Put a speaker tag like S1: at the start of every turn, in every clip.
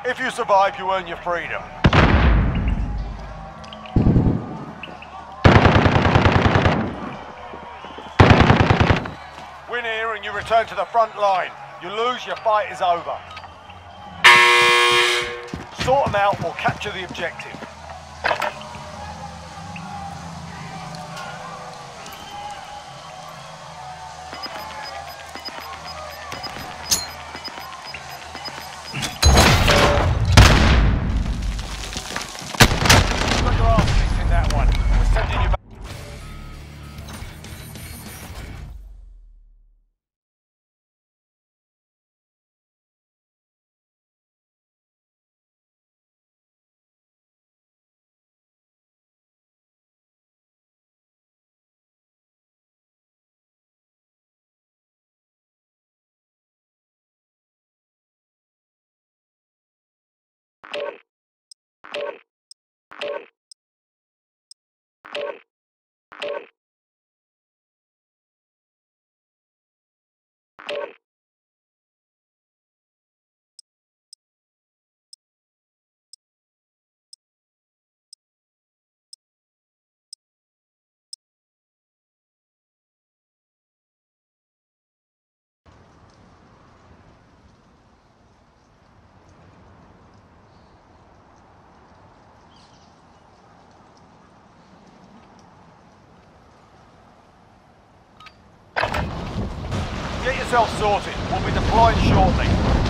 S1: If you survive, you earn your freedom. Win here and you return to the front line. You lose, your fight is over. Sort them out or capture the objective. Got your arse kicked in that one. We're sending you back. Get yourself sorted. We'll be deploying shortly.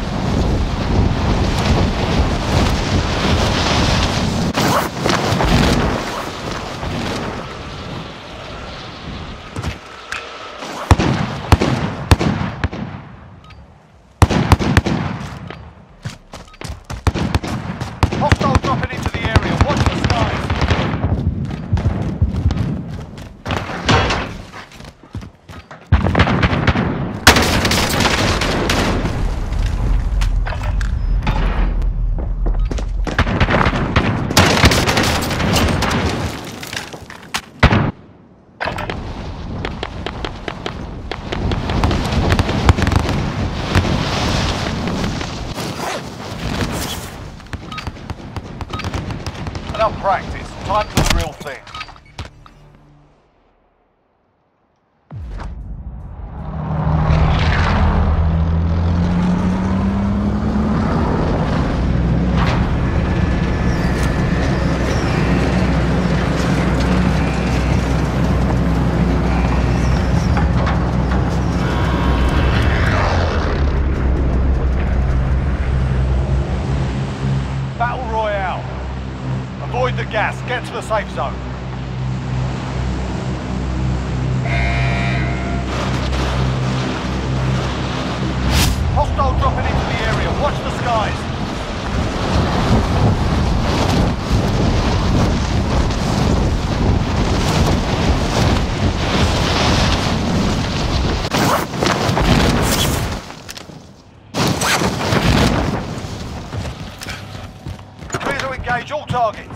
S1: Hostile dropping into the area. Watch the skies. Enough practice. Time for the real thing. Battle Royale. Avoid the gas. Get to the safe zone. Hostile dropping into the area. Watch the skies. Clear to engage all targets.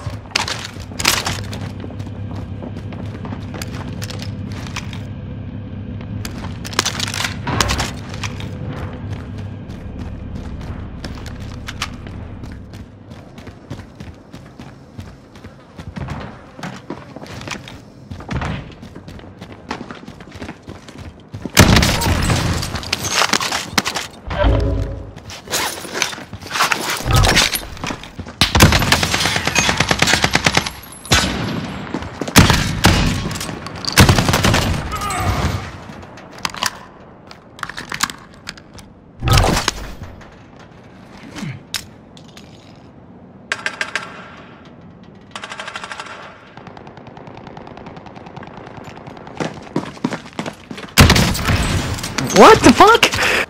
S2: What the fuck?